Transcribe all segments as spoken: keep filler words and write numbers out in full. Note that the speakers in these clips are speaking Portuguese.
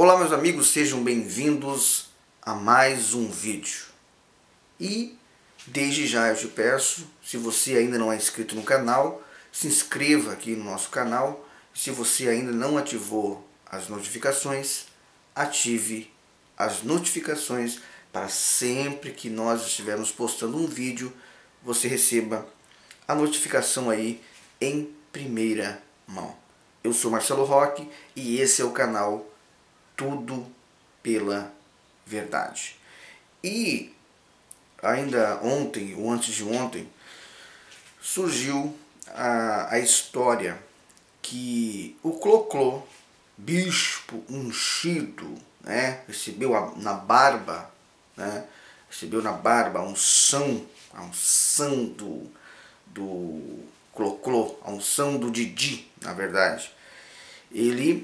Olá meus amigos, sejam bem-vindos a mais um vídeo. E desde já eu te peço, se você ainda não é inscrito no canal, se inscreva aqui no nosso canal. Se você ainda não ativou as notificações, ative as notificações para sempre que nós estivermos postando um vídeo, você receba a notificação aí em primeira mão. Eu sou Marcelo Roque e esse é o canal Tudo pela Verdade. E ainda ontem, ou antes de ontem, surgiu a, a história que o Cloclô, bispo ungido, né, recebeu a, na barba, né, recebeu na barba a unção, a unção do, do Cloclô, a unção do Didi, na verdade. Ele,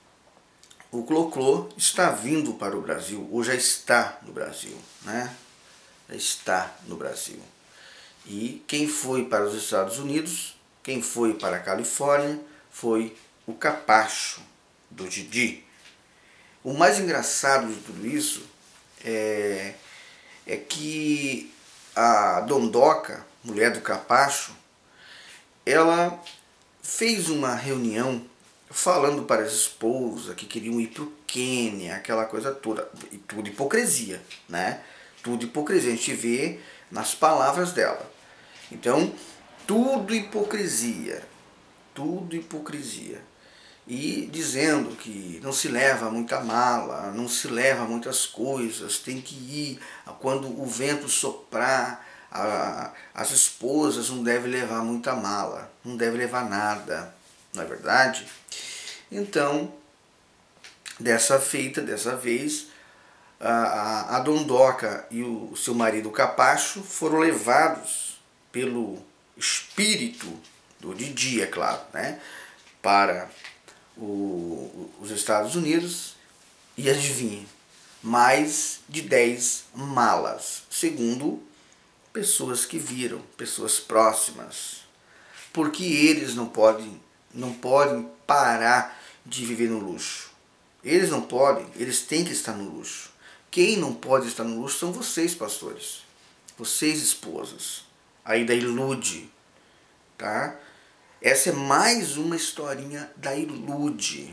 o Cloclô está vindo para o Brasil, ou já está no Brasil, né? Já está no Brasil. E quem foi para os Estados Unidos, quem foi para a Califórnia, foi o capacho do Didi. O mais engraçado de tudo isso é, é que a Dondoca, mulher do capacho, ela fez uma reunião falando para as esposas que queriam ir para o Quênia, aquela coisa toda, e tudo hipocrisia, né? Tudo hipocrisia, a gente vê nas palavras dela. Então, tudo hipocrisia, tudo hipocrisia. E dizendo que não se leva muita mala, não se leva muitas coisas, tem que ir quando o vento soprar, a, as esposas não devem levar muita mala, não devem levar nada, não é verdade? Então, dessa feita, dessa vez, a, a Dondoca e o seu marido Capacho foram levados pelo espírito do Didi, é claro, né, para o, os Estados Unidos, e adivinha, mais de dez malas, segundo pessoas que viram, pessoas próximas, porque eles não podem, não podem parar de viver no luxo. Eles não podem, eles têm que estar no luxo. Quem não pode estar no luxo são vocês, pastores, vocês, esposas, aí da Ilude, tá? Essa é mais uma historinha da Ilude.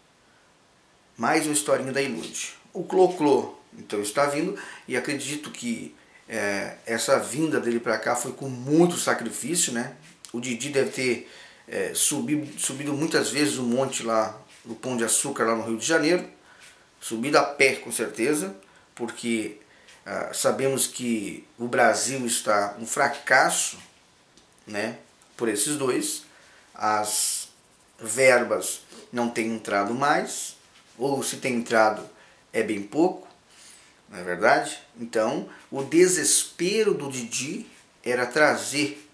Mais uma historinha da Ilude. O Cloclô, então, está vindo, e acredito que é, essa vinda dele para cá foi com muito sacrifício, né? O Didi deve ter é, subido, subido muitas vezes o monte lá, do Pão de Açúcar, lá no Rio de Janeiro. Subido a pé, com certeza, porque ah, sabemos que o Brasil está um fracasso, né, por esses dois. As verbas não têm entrado mais, ou se tem entrado é bem pouco, não é verdade? Então, o desespero do Didi era trazer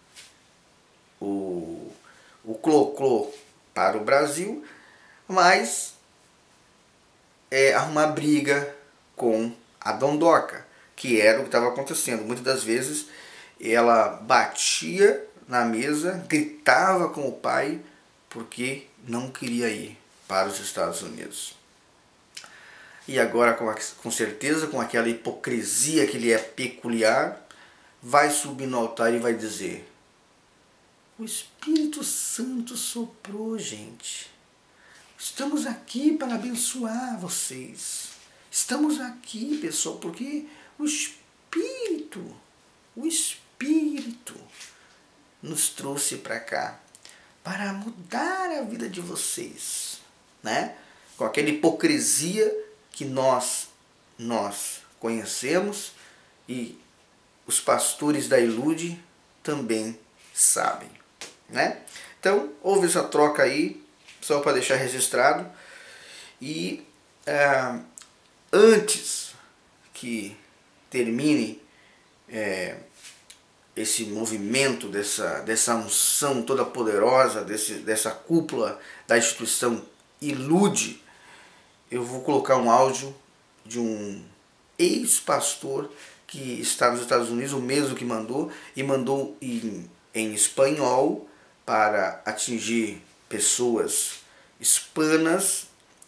o, o Cloclô para o Brasil, mas é, arrumar briga com a Dondoca, que era o que estava acontecendo. Muitas das vezes ela batia na mesa, gritava com o pai porque não queria ir para os Estados Unidos. E agora, com, a, com certeza, com aquela hipocrisia que lhe é peculiar, vai subir no altar e vai dizer: o Espírito Santo soprou, gente. Estamos aqui para abençoar vocês. Estamos aqui, pessoal, porque o Espírito, o Espírito nos trouxe para cá para mudar a vida de vocês, né? Com aquela hipocrisia que nós nós conhecemos e os pastores da Ilude também sabem, né? Então, houve essa troca aí, só para deixar registrado. E é, antes que termine é, esse movimento, dessa, dessa unção toda poderosa, desse, dessa cúpula da instituição Ilude, eu vou colocar um áudio de um ex-pastor que está nos Estados Unidos, o mesmo que mandou, e mandou em, em espanhol para atingir pessoas hispanas,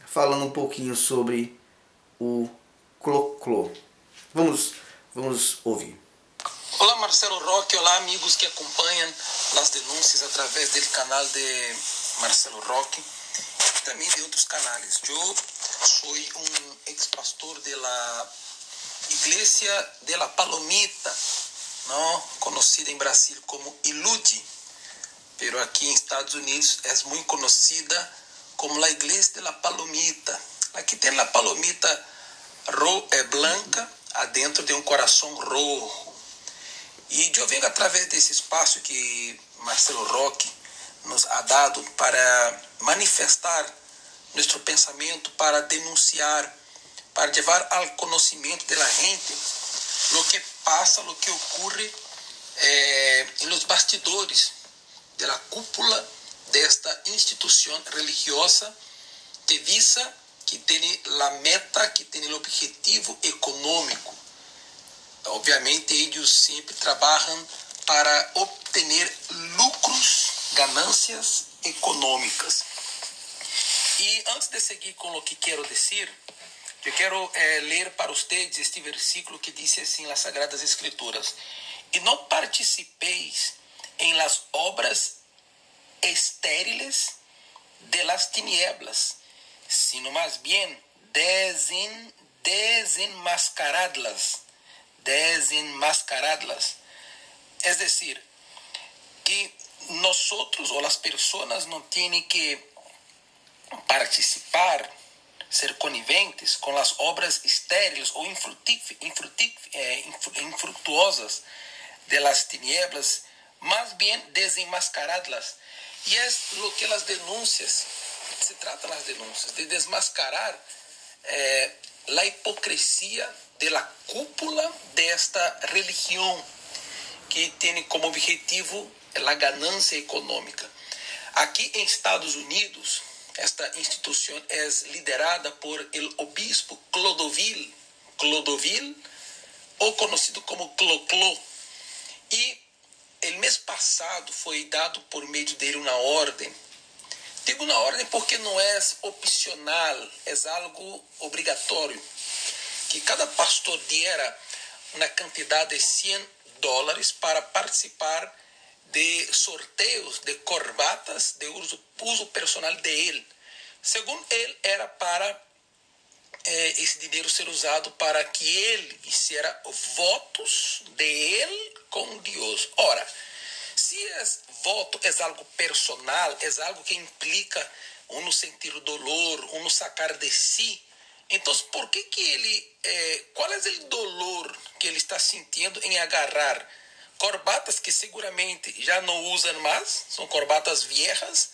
falando um pouquinho sobre o cloclô. Vamos, vamos ouvir. Olá, Marcelo Roque. Olá, amigos que acompanham as denúncias através do canal de Marcelo Roque e também de outros canais. Eu sou um ex-pastor da Igreja de la Palomita, não conhecida em Brasil como Ilude, pero aqui em Estados Unidos é muito conhecida como a Igreja de la Palomita. Aqui tem a palomita ro é branca, adentro de um coração rojo. E eu venho através desse espaço que Marcelo Roque nos ha dado para manifestar nosso pensamento, para denunciar, para levar ao conhecimento da gente o que passa, o que ocorre eh, nos bastidores da cúpula desta instituição religiosa que visa, que tem a meta, que tem o objetivo econômico. Obviamente, eles sempre trabalham para obter lucros, ganâncias econômicas. E antes de seguir com o que quero dizer, eu quero eh, ler para vocês este versículo que diz assim nas Sagradas Escrituras: e não participeis em las obras estériles de las tinieblas, sino más bien desen, desenmascaradlas. desenmascaradlas. Es decir, que nosotros o las personas no tienen que participar, ser coniventes con las obras estériles o infructif, infructif, eh, infructuosas de las tinieblas, más bien desenmascaradlas. Y es lo que las denuncias, se tratan las denuncias, de desmascarar eh, la hipocresía de la cúpula de esta religión que tiene como objetivo la ganancia económica. Aquí en Estados Unidos, esta institución es liderada por el obispo Clodovil, Clodovil, o conocido como Cloclô. Y el mes pasado foi dado por meio dele uma ordem. Digo uma ordem porque não é opcional, é algo obrigatório. Que cada pastor diera uma quantidade de cem dólares para participar de sorteios de corbatas de uso, uso personal de ele. Segundo ele, era para eh, esse dinheiro ser usado para que ele hiciera votos de ele com Deus. Ora, se é voto é algo personal, é algo que implica um no sentir o dolor, um no sacar de si, então por que que ele, eh, qual é o dolor que ele está sentindo em agarrar corbatas que seguramente já não usam mais, são corbatas viejas,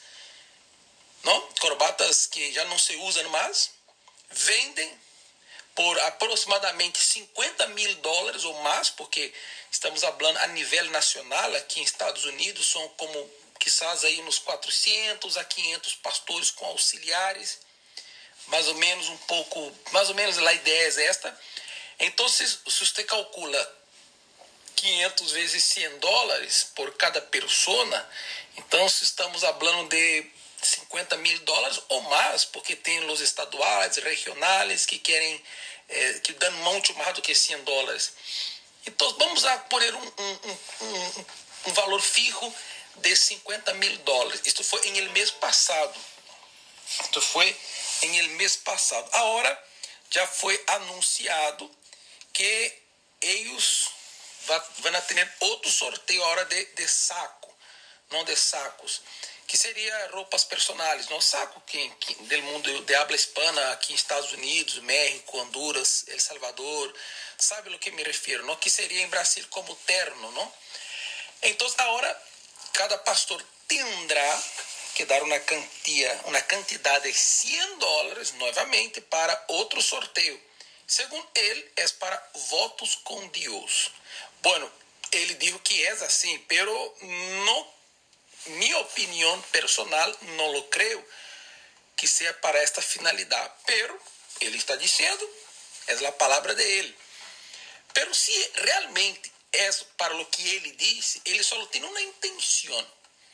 não? Corbatas que já não se usam mais, vendem por aproximadamente cinquenta mil dólares ou mais, porque estamos falando a nível nacional, aqui em Estados Unidos, são como, quizás aí uns quatrocentos a quinhentos pastores com auxiliares, mais ou menos um pouco, mais ou menos a ideia é esta. Então, se, se você calcula quinhentos vezes cem dólares por cada persona, então se estamos falando de cinquenta mil dólares ou mais, porque tem os estaduais, regionais, que querem, eh, que dão muito mais do que cem dólares. Então, vamos a pôr um, um, um, um valor fijo de cinquenta mil dólares. Isto foi em el mês passado. Isto foi em el mês passado. Agora, já foi anunciado que eles vão ter outro sorteio agora de, de saco, não de sacos, que seria roupas personais, não saco que, que do mundo de habla hispana, aqui em Estados Unidos, México, Honduras, El Salvador, sabe o que me refiro, não? Que seria em Brasil como terno, não? Então, agora, cada pastor terá que dar uma quantia, uma quantidade de cem dólares novamente para outro sorteio. Segundo ele, é para votos com Deus. Bueno, ele disse que é assim, pero no, minha opinião personal, não lo creio que seja para esta finalidade. Pero ele está dizendo, é a palavra de ele. Pero se realmente é para o que ele disse, ele só tem uma intenção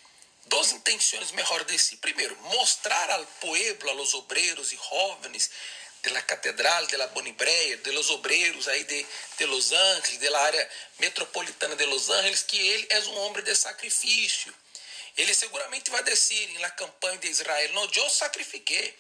duas intenções melhor de si. Primeiro, mostrar ao pueblo, a los obreros e jovens de la catedral, de la Bonibreia, de los obreros aí de, de Los Angeles, de la área metropolitana de Los Angeles, que ele é um homem de sacrifício. Ele seguramente vai dizer na campanha de Israel: não, eu sacrifiquei.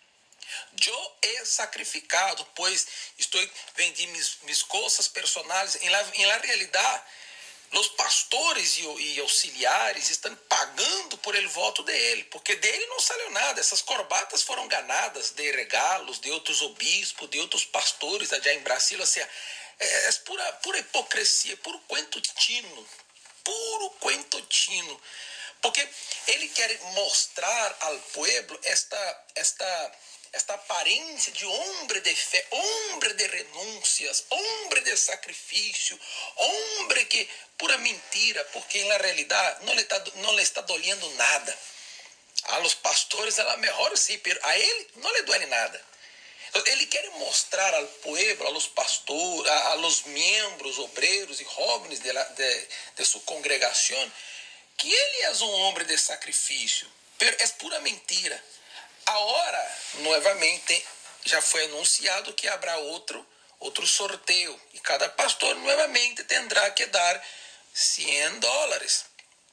Eu he sacrificado, pois estou vendi mis, mis coisas personais. Em la, em la realidade, os pastores e, e auxiliares estão pagando por ele voto dele, porque dele não saiu nada. Essas corbatas foram ganadas de regalos de outros obispos, de outros pastores allá em Brasília. Ou seja, é, é pura, pura hipocrisia, puro cuento chino, puro cuento chino. Porque ele quer mostrar ao pueblo esta, esta, esta aparência de homem de fé, homem de renúncias, homem de sacrifício, homem que pura mentira, porque na realidade não lhe está, não lhe está dolendo nada. A los pastores ela melhor sim, mas a ele não lhe duele nada. Ele quer mostrar ao pueblo, a los pastores, a, a los membros, obreiros e jovens de, la, de, de sua congregação, que ele é um homem de sacrifício, mas é pura mentira. Agora, novamente, já foi anunciado que haverá outro, outro sorteio, e cada pastor novamente terá que dar cem dólares.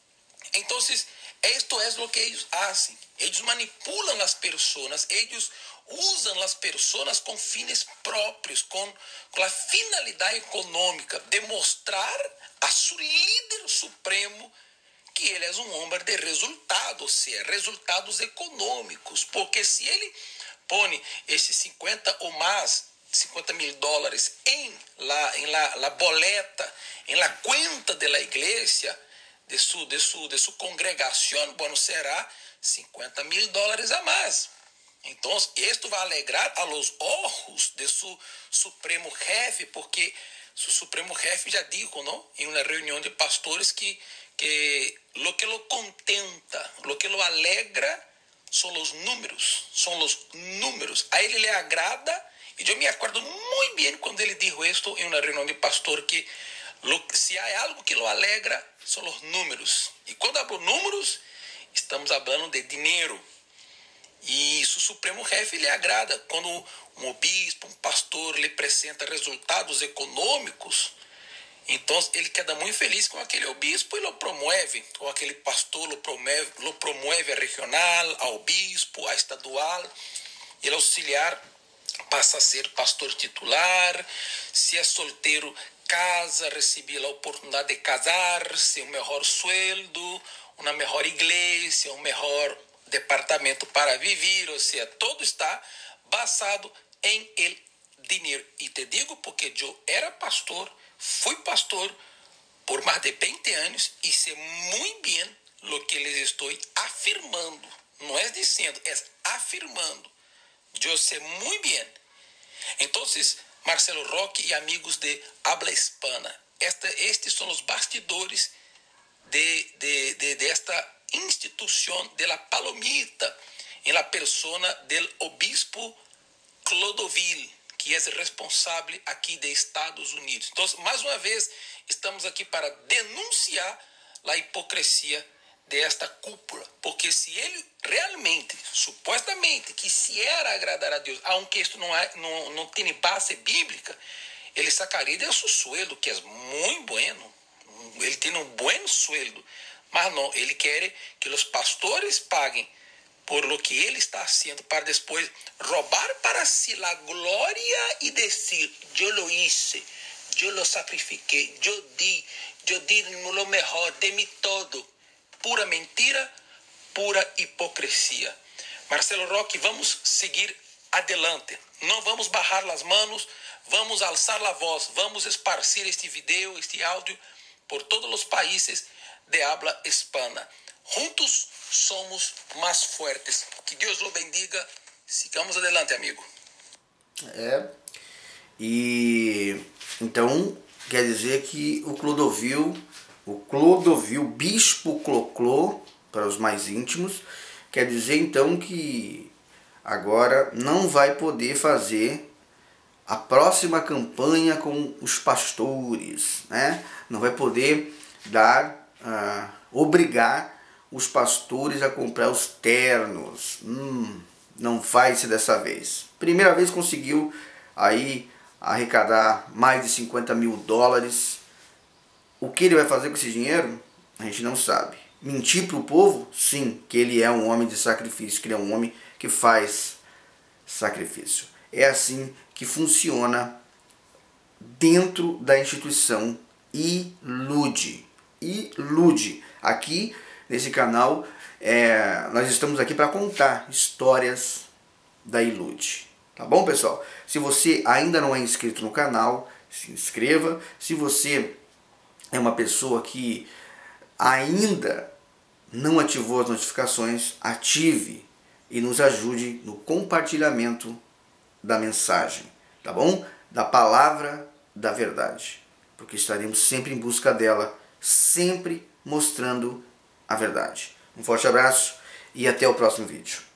Então, isto é o que eles fazem. Eles manipulam as pessoas, eles usam as pessoas com fins próprios, com, com a finalidade econômica de mostrar a seu líder supremo que ele é um homem de resultados, ou seja, resultados econômicos, porque se ele põe esses cinquenta ou mais, cinquenta mil dólares em la, em la, la boleta, em la cuenta de la igreja, de sua de su, de su congregação, bueno, será cinquenta mil dólares a mais. Então, isto vai alegrar a los ojos de su supremo jefe, porque su supremo jefe já disse, não, em uma reunião de pastores, que que lo que lo contenta, lo que lo alegra son los números, son los números. A ele le agrada, e eu me acordo muito bem quando ele dijo esto em uma reunião de pastor, que lo, se há algo que lo alegra, são os números. E quando hablo números, estamos falando de dinheiro. E isso o Supremo Jefe lhe agrada. Quando um obispo, um pastor lhe apresenta resultados econômicos, então ele queda muito feliz com aquele obispo e lo promove, ou aquele pastor lo promove, lo promove a regional, ao bispo, a estadual, e o auxiliar passa a ser pastor titular. Se é solteiro, casa, recebe a oportunidade de casar-se, um melhor sueldo, uma melhor igreja, um melhor departamento para viver, ou seja, todo está basado em el dinheiro. E te digo porque eu era pastor, fui pastor por mais de vinte anos e sei muito bem o que lhes estou afirmando. Não é dizendo, é afirmando. Eu sei muito bem. Então, Marcelo Roque e amigos de habla hispana, esta, estes são os bastidores de, de, de, de esta instituição de la Palomita, em la persona del obispo Clodovil, que é responsável aqui de Estados Unidos. Então, mais uma vez, estamos aqui para denunciar a hipocrisia desta cúpula, porque se ele realmente, supostamente, quisiera agradar a Deus, aunque isto não, é, não, não tem base bíblica, ele sacaria de seu sueldo, que é muito bueno, ele tem um bom sueldo, mas não, ele quer que os pastores paguem por lo que ele está haciendo, para depois roubar para si la glória e dizer: eu lo hice, eu lo sacrifiquei, eu di, eu di lo mejor de mim todo. Pura mentira, pura hipocrisia. Marcelo Roque, vamos seguir adelante. Não vamos barrar as mãos, vamos alçar a voz, vamos esparcir este vídeo, este áudio por todos os países de habla hispana. Juntos somos mais fortes. Que Deus o bendiga. Sigamos adelante, amigo. É. E então quer dizer que o Clodovil, o Clodovil, Bispo Cloclô, para os mais íntimos, quer dizer então que agora não vai poder fazer a próxima campanha com os pastores, né? Não vai poder dar, uh, obrigar os pastores a comprar os ternos. Hum, não faz dessa vez. Primeira vez conseguiu aí arrecadar mais de cinquenta mil dólares. O que ele vai fazer com esse dinheiro? A gente não sabe. Mentir para o povo? Sim, que ele é um homem de sacrifício, que ele é um homem que faz sacrifício. É assim que funciona dentro da instituição Ilude. Ilude. Aqui nesse canal é, nós estamos aqui para contar histórias da Ilude. Tá bom, pessoal? Se você ainda não é inscrito no canal, se inscreva. Se você é uma pessoa que ainda não ativou as notificações, ative e nos ajude no compartilhamento da mensagem, tá bom? Da palavra da verdade, porque estaremos sempre em busca dela, sempre mostrando a verdade. Um forte abraço e até o próximo vídeo.